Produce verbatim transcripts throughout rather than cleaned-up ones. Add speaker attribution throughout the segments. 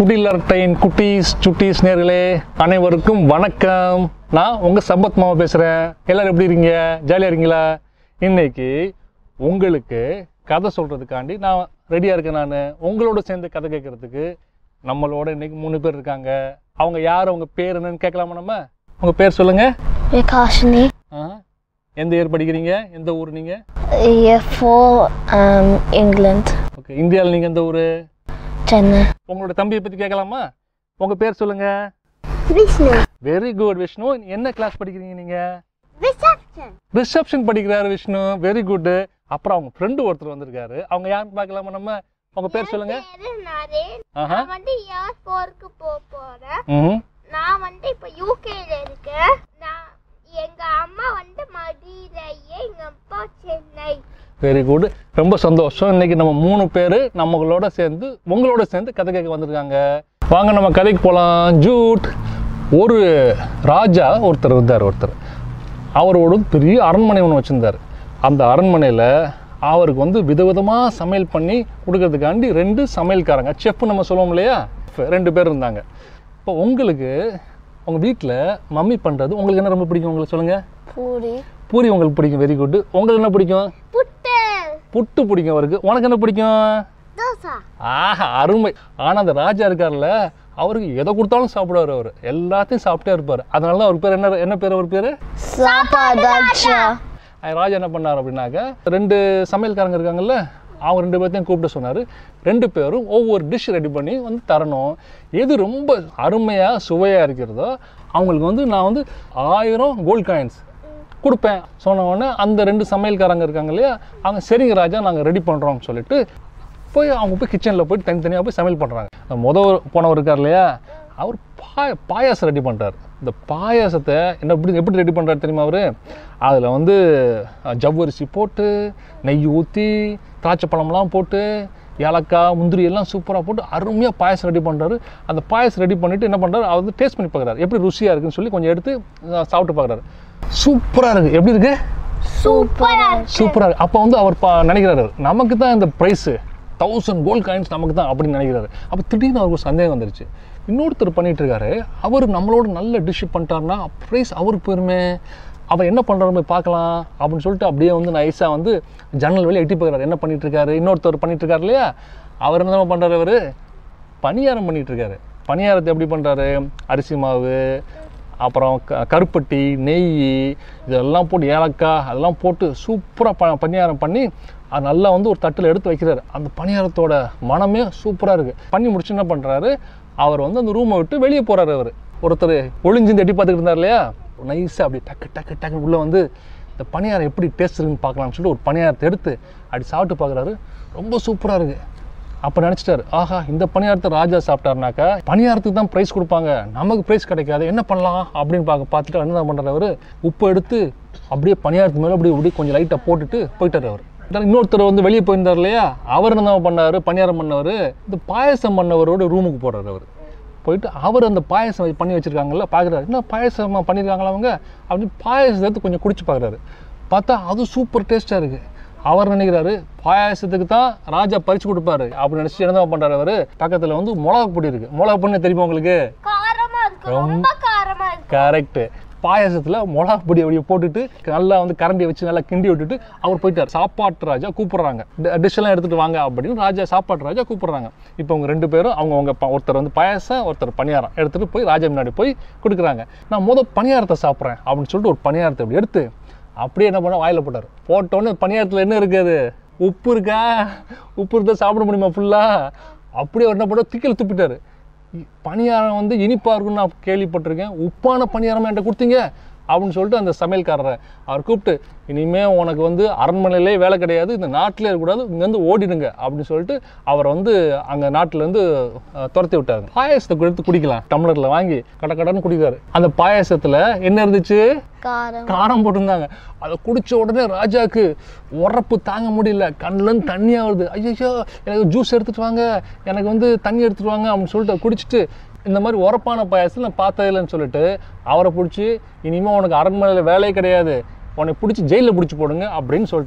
Speaker 1: குடிலாரட்டையின் குட்டீஸ் சுட்டீஸ் நேர்களே அனைவருக்கும் வணக்கம். நான் உங்கள் சம்பத் மாமா பேசுகிறேன். எல்லோரும் எப்படி இருக்கீங்க? ஜாலியாக இருக்கீங்களா? இன்னைக்கு உங்களுக்கு கதை சொல்கிறதுக்காண்டி நான் ரெடியாக இருக்கேன். நான் உங்களோட சேர்ந்து கதை கேட்குறதுக்கு நம்மளோட இன்னைக்கு மூணு பேர் இருக்காங்க. அவங்க யார், அவங்க பேர் என்னன்னு கேட்கலாமா? நம்ம உங்கள் பேர் சொல்லுங்கள்.
Speaker 2: விகாஷினி.
Speaker 1: ஆ, எந்த இயர் படிக்கிறீங்க? எந்த ஊர் நீங்கள்?
Speaker 2: இங்கிலாந்து.
Speaker 1: ஓகே, இந்தியாவில் நீங்கள் எந்த ஊர்?
Speaker 2: சென்னை.
Speaker 1: உங்களோட தம்பியை பற்றி கேட்கலாமா? உங்கள் பேர் சொல்லுங்கள்.
Speaker 2: விஷ்ணு.
Speaker 1: Very good Vishnu. என்ன கிளாஸ் படிக்கிறீங்க நீங்கள்?
Speaker 2: ரிசப்ஷன்.
Speaker 1: ரிசப்ஷன் படிக்கிறாரு விஷ்ணு. Very good. அப்புறம் அவங்க ஃப்ரெண்டு ஒருத்தர் வந்திருக்காரு. அவங்க யாருன்னு பார்க்கலாமா? நம்ம உங்க பேர் சொல்லுங்க.
Speaker 2: நான் வந்து இயர் நான்கு போக போறேன். நான் வந்து இப்ப யூகேல இருக்கேன். நான் எங்க அம்மா வந்து மதுரை, எங்க அப்பா சென்னை.
Speaker 1: Very good. ரொம்ப சந்தோஷம். இன்னைக்கு நம்ம மூணு பேர் நம்மளோட சேர்ந்து உங்களோட சேர்ந்து கதை கேட்க வந்திருக்காங்க. வாங்க நம்ம கதைக்கு போகலாம். ஜூட். ஒரு ராஜா ஒருத்தர் இருந்தார். ஒருத்தர் அவரோட பெரிய அரண்மனை ஒன்று வச்சுருந்தார். அந்த அரண்மனையில் அவருக்கு வந்து விதவிதமாக சமையல் பண்ணி கொடுக்கறதுக்காண்டி ரெண்டு சமையல்காரங்க, செஃப் நம்ம சொல்லுவோம் இல்லையா, ரெண்டு பேர் இருந்தாங்க. இப்போ உங்களுக்கு உங்கள் வீட்டில் மம்மி பண்ணுறது உங்களுக்கு என்ன ரொம்ப பிடிக்கும்? உங்களுக்கு சொல்லுங்கள்.
Speaker 2: பூரி.
Speaker 1: பூரி உங்களுக்கு பிடிக்கும். Very good. உங்களுக்கு என்ன பிடிக்கும்?
Speaker 2: புட்டு.
Speaker 1: புட்டு பிடிக்கும் அவருக்கு. உனக்கு என்ன பிடிக்கும்?
Speaker 2: தோசை.
Speaker 1: ஆஹா, அருமை. ஆனால் அந்த ராஜா இருக்கார்ல, அவருக்கு எதை கொடுத்தாலும் சாப்பிடுவார். அவர் எல்லாத்தையும் சாப்பிட்டே இருப்பார். அதனால தான் அவர் பேர் என்ன என்ன பேர்? அவர் பேர்
Speaker 2: சாப்பாடாச்சா.
Speaker 1: ராஜா என்ன பண்ணார் அப்படின்னாக்க, ரெண்டு சமையல்காரங்க இருக்காங்கல்ல, அவங்க ரெண்டு பேர்த்தையும் கூப்பிட்டு சொன்னார். ரெண்டு பேரும் ஒவ்வொரு டிஷ் ரெடி பண்ணி வந்து தரணும். எது ரொம்ப அருமையாக சுவையாக இருக்கிறதோ அவங்களுக்கு வந்து நான் வந்து ஆயிரம் கோல்ட் காயின்ஸ் கொடுப்பேன் சொன்ன உடனே அந்த ரெண்டு சமையல்காரங்க இருக்காங்க இல்லையா, அவங்க சரிங்க ராஜா நாங்கள் ரெடி பண்ணுறோம்னு சொல்லிட்டு போய் அவங்க போய் கிச்சனில் போய் தனித்தனியாக போய் சமையல் பண்ணுறாங்க. மொதல் போனவர் இருக்கார் இல்லையா, அவர் பாய பாயாசம் ரெடி பண்ணுறாரு. இந்த பாயாசத்தை என்ன எப்படி எப்படி ரெடி பண்ணுறாரு தெரியுமா? அவர் அதில் வந்து ஜவ்வரிசி போட்டு நெய் ஊற்றி திராட்சை பழம்லாம் போட்டு ஏலக்காய் முந்திரி எல்லாம் சூப்பராக போட்டு அருமையாக பாயாசம் ரெடி பண்ணுறாரு. அந்த பாயாசம் ரெடி பண்ணிவிட்டு என்ன பண்ணுறாரு, அவர் வந்து டேஸ்ட் பண்ணி பார்க்குறாரு எப்படி ருசியாக இருக்குன்னு சொல்லி கொஞ்சம் எடுத்து சாப்பிட்டு பார்க்குறாரு. சூப்பராக இருக்குது. எப்படி இருக்கு?
Speaker 2: சூப்பராக
Speaker 1: சூப்பராக இருக்குது. அப்போ வந்து அவர் பா நினைக்கிறாரு நமக்கு தான் இந்த ப்ரைஸு தௌசண்ட் கோல்ட் காயின்ஸ் நமக்கு தான் அப்படின்னு நினைக்கிறாரு. அப்போ திடீர்னு அவருக்கு சந்தேகம் வந்துருச்சு. இன்னொருத்தர் பண்ணிகிட்டு இருக்காரு, அவர் நம்மளோட நல்ல டிஷ் பண்ணிட்டாருன்னா ப்ரைஸ் அவருக்கு போயிருமே, அவர் என்ன பண்ணுறாரு போய் பார்க்கலாம் அப்படின்னு சொல்லிட்டு அப்படியே வந்து நைஸாக வந்து ஜன்னல் வெளியே எட்டி பார்க்குறாரு. என்ன பண்ணிகிட்டு இருக்காரு? இன்னொருத்தர் பண்ணிகிட்டு இருக்காரு இல்லையா, அவர் என்ன பண்ணுறாரு, அவர் பணியாரம் பண்ணிகிட்டு இருக்காரு. பணியாரத்தை எப்படி பண்ணுறாரு, அரிசி மாவு, அப்புறம் க கருப்பட்டி, நெய் இதெல்லாம் போட்டு ஏலக்காய் அதெல்லாம் போட்டு சூப்பராக ப பணியாரம் பண்ணி அது நல்லா வந்து ஒரு தட்டில் எடுத்து வைக்கிறாரு. அந்த பணியாரத்தோட மனமே சூப்பராக இருக்குது. பண்ணி முடிச்சு என்ன பண்ணுறாரு, அவர் வந்து அந்த ரூமை விட்டு வெளியே போகிறாரு. அவர் ஒருத்தர் ஒளிஞ்சிருந்து எட்டி பார்த்துக்கிட்டு இருந்தார் இல்லையா, நைஸாக அப்படி டக்கு டக்கு டக்கு உள்ளே வந்து இந்த பணியாரம் எப்படி டேஸ்ட் இருக்குன்னு பார்க்கலாம்னு சொல்லிட்டு ஒரு பணியாரத்தை எடுத்து அப்படி சாப்பிட்டு பார்க்குறாரு. ரொம்ப சூப்பராக இருக்குது. அப்போ நினச்சிட்டாரு, ஆஹா இந்த பணியாரத்தை ராஜா சாப்பிட்டாருனாக்கா பணியாரத்துக்கு தான் ப்ரைஸ் கொடுப்பாங்க, நமக்கு ப்ரைஸ் கிடைக்காது, என்ன பண்ணலாம் அப்படின்னு பார்க்க பார்த்துட்டு என்ன பண்ணுறாரு, அவர் உப்பு எடுத்து அப்படியே பணியாரத்து மேலே அப்படி இப்படி கொஞ்சம் லைட்டாக போட்டுட்டு போயிட்டார். அவர் இன்னொருத்தர் வந்து வெளியே போயிருந்தார் இல்லையா, அவர் என்ன பண்ணார், பணியாரம் பண்ணவர் இந்த பாயசம் பண்ணவரோட ரூமுக்கு போகிறார். அவர் போயிட்டு அவர் அந்த பாயசம் பண்ணி வச்சுருக்காங்கல்ல பார்க்குறாரு, என்ன பாயசமாக பண்ணியிருக்காங்களா அவங்க அப்படின்னு பாயசத்தை எடுத்து கொஞ்சம் குடிச்சு பார்க்குறாரு. பார்த்தா அது சூப்பர் டேஸ்ட்டாக இருக்குது. அவர் நினைக்கிறாரு பாயாசத்துக்கு தான் ராஜா பறிச்சு கொடுப்பாரு அப்படின்னு நினச்சி என்ன பண்ணுறாரு, அவர் பக்கத்தில் வந்து மிளகா பொடி இருக்குது. மிளகா பொடி தெரியுமா உங்களுக்கு? ரொம்ப கரெக்டு. பாயாசத்தில் மிளகா பொடி அப்படியே போட்டுட்டு நல்லா வந்து கரண்டியை வச்சு நல்லா கிண்டி விட்டுட்டு அவர் போயிட்டார். சாப்பாட்டு ராஜா கூப்பிட்றாங்க, டிஷ்ஷெல்லாம் எடுத்துகிட்டு வாங்க அப்படின்னு ராஜா சாப்பாட்டு ராஜா கூப்பிட்றாங்க. இப்போ அவங்க ரெண்டு பேரும் அவங்க அவங்க ஒருத்தர் வந்து பாயாசம் ஒருத்தர் பணியாரம் எடுத்துகிட்டு போய் ராஜா முன்னாடி போய் கொடுக்குறாங்க. நான் முதல் பணியாரத்தை சாப்பிட்றேன் அப்படின்னு சொல்லிட்டு ஒரு பணியாரத்தை அப்படி எடுத்து அப்படியே என்ன பண்ண வாயில் போட்டார். போட்டோன்னே பணியாரத்தில் என்ன இருக்காது, உப்பு இருக்கா? உப்பு இருந்தால் சாப்பிட முடியுமா ஃபுல்லாக? அப்படியே என்ன பண்ண திக்கில் துப்பிட்டார். பணியாரம் வந்து இனிப்பாக இருக்குன்னு நான் கேள்விப்பட்டிருக்கேன், உப்பான பணியாரமாக என்கிட்ட கொடுத்தீங்க அப்படின்னு சொல்லிட்டு அந்த சமையல்காரரை அவர் கூப்பிட்டு, இனிமேல் உனக்கு வந்து அரண்மனையிலே வேலை கிடையாது, இந்த நாட்டிலே இருக்கக்கூடாது, இங்கேருந்து ஓடிடுங்க அப்படின்னு சொல்லிட்டு அவரை வந்து அங்கே நாட்டிலேருந்து துரத்தி விட்டாங்க. பாயசத்தை எடுத்து குடிக்கலாம் டம்ளரில் வாங்கி கட கடன்னு குடிக்கிறாரு. அந்த பாயசத்தில் என்ன இருந்துச்சு, காரம் போட்டிருந்தாங்க. அதை குடித்த உடனே ராஜாவுக்கு உரப்பு தாங்க முடியல, கண்ணிலேருந்து தண்ணியாக வருது. ஐயோ எனக்கு ஜூஸ் எடுத்துகிட்டு வாங்க, எனக்கு வந்து தண்ணி எடுத்துகிட்டு வாங்க அப்படின்னு சொல்லிட்டு குடிச்சிட்டு இந்த மாதிரி உரப்பான பாயசத்தில் நான் பார்த்ததில்லைன்னு சொல்லிட்டு அவரை பிடிச்சி, இனிமேல் உனக்கு அரண்மனையில் வேலையே கிடையாது, உனக்கு பிடிச்சி ஜெயிலில் பிடிச்சி போடுங்க அப்படின்னு சொல்லிட்டார்.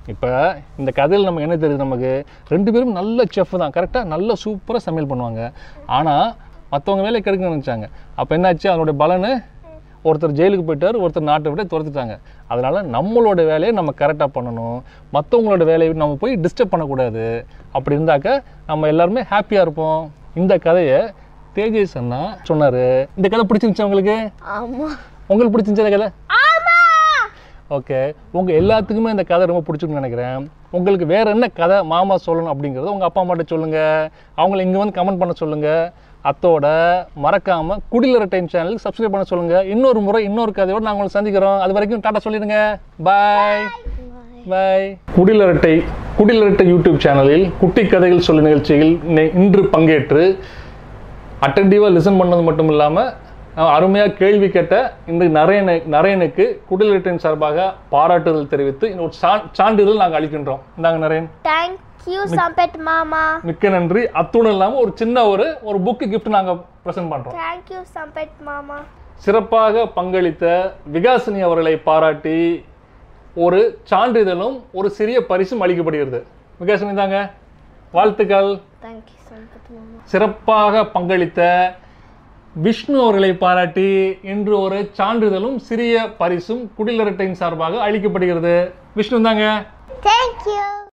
Speaker 1: இப்போ இந்த கதையில் நமக்கு என்ன தெரியுது, நமக்கு ரெண்டு பேரும் நல்ல செஃப் தான், கரெக்டாக நல்ல சூப்பராக சமையல் பண்ணுவாங்க. ஆனால் மற்றவங்க வேலையை கெடுக்கணும்னு நினச்சாங்க. அப்போ என்னாச்சு, அதனுடைய பலனு ஒருத்தர் ஜெயிலுக்கு போயிட்டார், ஒருத்தர் நாட்டை விட்டு துரத்துட்டாங்க. அதனால் நம்மளோட வேலையை நம்ம கரெக்டாக பண்ணணும், மற்றவங்களோட வேலையை நம்ம போய் டிஸ்டர்ப் பண்ணக்கூடாது. அப்படி இருந்தாக்க நம்ம எல்லாருமே ஹாப்பியாக இருப்போம். இந்த கதையை தேஜேஷ் அண்ணா சொன்னார். இந்த கதை பிடிச்சிருந்துச்சு உங்களுக்கு?
Speaker 2: ஆமாம்.
Speaker 1: உங்களுக்கு பிடிச்சிருந்துச்சு இந்த கதை? ஓகே, உங்கள் எல்லாத்துக்குமே இந்த கதை ரொம்ப பிடிச்சிருக்குன்னு நினைக்கிறேன். உங்களுக்கு வேறு என்ன கதை மாமா சொல்லணும் அப்படிங்கிறத உங்கள் அப்பா அம்மாட்ட சொல்லுங்கள், அவங்கள இங்கே வந்து கமெண்ட் பண்ண சொல்லுங்கள். அத்தோட மறக்காமல் குடிலாரட்டை சேனலுக்கு சப்ஸ்கிரைப் பண்ண சொல்லுங்கள். இன்னொரு முறை இன்னொரு கதையோடு நாங்கள் உங்களை சந்திக்கிறோம். அது வரைக்கும் டாட்டா சொல்லிடுங்க. பாய் பாய். குடிலாரட்டை குடிலாரட்டை யூடியூப் சேனலில் குட்டி கதைகள் சொல்லு நிகழ்ச்சியில் இன்று பங்கேற்று அட்டன்டிவாக லிசன் பண்ணது மட்டும் இல்லாமல் அருமையாக கேள்வி கேட்ட இந்த நரேன நரேனுக்கு குடிலாரட்டையின் சார்பாக பாராட்டுதல் தெரிவித்து இன்னொரு சான்றிதழ் நாங்கள் அளிக்கின்றோம். இந்தாங்க நரேன்.
Speaker 2: தேங்க்யூ சம்பத் மாமா.
Speaker 1: மிக்க நன்றி. அத்துடன் இல்லாமல் ஒரு சின்ன ஒரு ஒரு புக்கு கிஃப்ட் நாங்கள் ப்ரெசென்ட் பண்ணுறோம்.
Speaker 2: தேங்க்யூ சம்பத் மாமா.
Speaker 1: சிறப்பாக பங்களித்த விகாசினி அவர்களை பாராட்டி ஒரு சான்றிதழும் ஒரு சிறிய பரிசும் அளிக்கப்படுகிறது. விகாசினி தாங்க, வாழ்த்துக்கள்.
Speaker 2: தேங்க்யூ சம்பத் மாமா.
Speaker 1: சிறப்பாக பங்களித்த விஷ்ணு அவர்களை பாராட்டி இன்று ஒரு சான்றிதழும் சிறிய பரிசும் குடிலாரட்டையின் சார்பாக அளிக்கப்படுகிறது. விஷ்ணு தாங்க.
Speaker 2: தேங்க்யூ.